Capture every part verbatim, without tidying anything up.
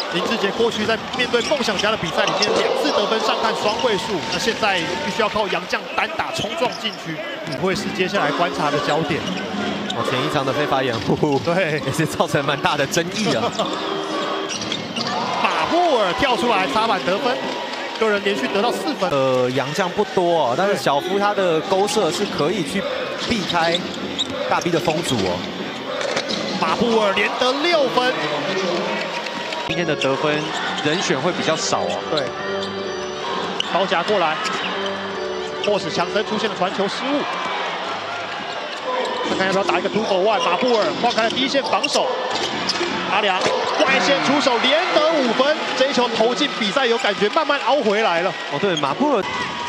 林志杰过去在面对梦想家的比赛里面，两次得分上看双位数，那现在必须要靠洋将单打冲撞禁区，会是接下来观察的焦点。 哦，前一场的非法掩护， 对， 也是造成蛮大的争议啊。 马布尔跳出来插板得分，个人连续得到四分。 呃，洋将不多哦，但是小夫他的勾射是可以去避开大 B 的封阻哦。 马布尔连得六分。 今天的得分人选会比较少哦。 对，包夹过来，迫使强森出现了传球失误。看看要不要打一个突破外，马布尔放开了第一线防守。阿良外线出手连得五分，这一球投进，比赛有感觉慢慢凹回来了。 哦，对，马布尔，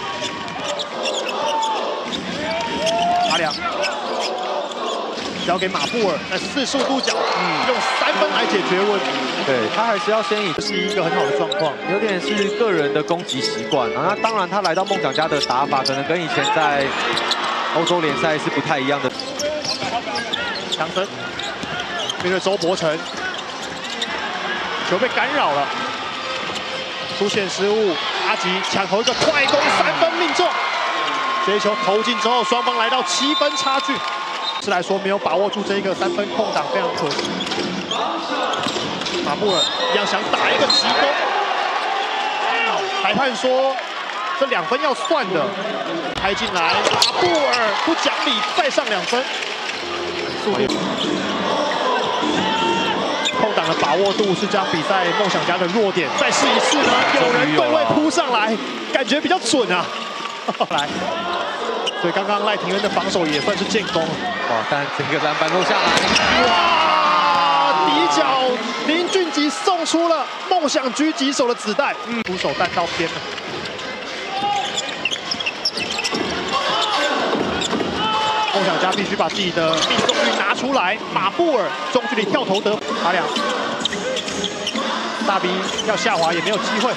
阿良交给马布尔，在四十五度角，嗯，用三分来解决问题。 对他还是要先以， 这是一个很好的状况， 有点是个人的攻击习惯啊。那当然，他来到梦想家的打法，可能跟以前在欧洲联赛是不太一样的。 强森面对周伯成，球被干扰了，出现失误，阿吉抢投一个快攻三分命中，这一球投进之后，双方来到七分差距。是来说没有把握住这一个三分空档，非常可惜。 马布尔一样想打一个急攻，裁判说这两分要算的，开进来，马布尔不讲理，再上两分。速度，空档的把握度是这场比赛梦想家的弱点。再试一次呢，有人对位扑上来，感觉比较准啊。来，所以刚刚赖廷恩的防守也算是建功了。 哇，但这个篮板落下来， 哇！ 底角林俊杰送出了梦想狙击手的子弹，嗯，出手弹到偏了。梦想家必须把自己的命中率拿出来。马布尔中距离跳投得阿良，大 B 要下滑也没有机会。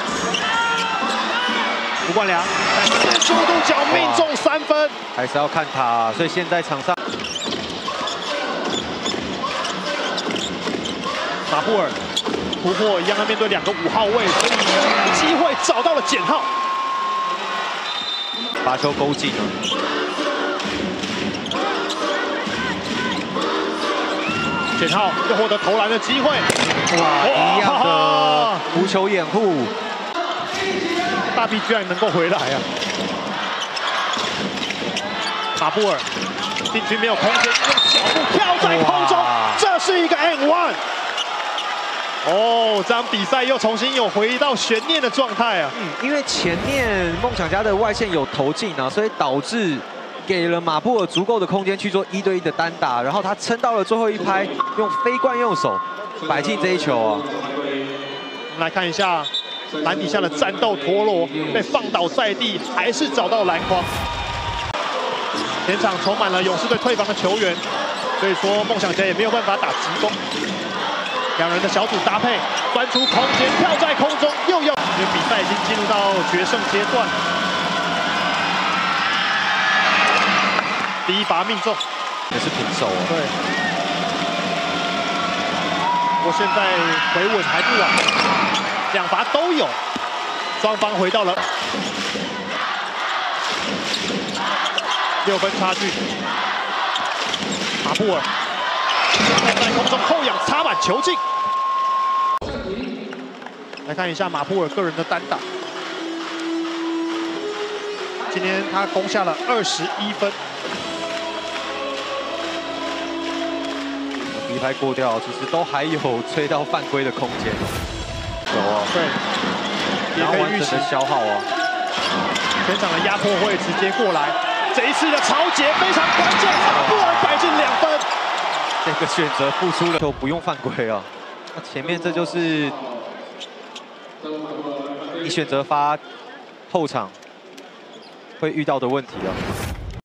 吴冠良在四十五度角命中三分， 还是要看他，所以现在场上。 马布尔突破一样，要面对两个五号位，所以机会找到了简浩， 把球勾进了。 简浩又获得投篮的机会， 哇，一样的无球掩护， 大 B 居然能够回来啊！马布尔禁区没有空间，用脚步跳在空中，这是一个 and one。 哦，这场比赛又重新有回到悬念的状态啊！ 嗯，因为前面梦想家的外线有投进啊，所以导致给了马布尔足够的空间去做一对一的单打，然后他撑到了最后一拍，用非惯用手摆进这一球啊。 我们来看一下篮底下的战斗陀螺被放倒在地，还是找到篮筐。全场充满了勇士队退防的球员，所以说梦想家也没有办法打急攻。 两人的小组搭配，钻出空间，跳在空中，又要。因为比赛已经进入到决胜阶段，第一罚命中， 也是平手啊。 对。不过现在回稳还不晚，两罚都有，双方回到了六分差距。马布尔。 在空中后仰插板球进，来看一下马布尔个人的单打，今天他攻下了二十一分。 第一拍过掉，其实都还有吹到犯规的空间。有啊， 对，也可以预期消耗啊。 全场的压迫会直接过来，这一次的抄截非常关键，马布尔摆进两分。 这个选择付出了，就不用犯规啊。那前面这就是你选择发后场会遇到的问题啊。